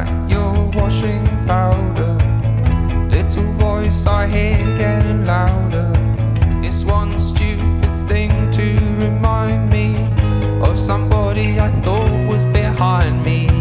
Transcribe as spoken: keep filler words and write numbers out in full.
like you're washing powder. Little voice I hear getting louder. It's one stupid thing to remind me of somebody I thought was behind me.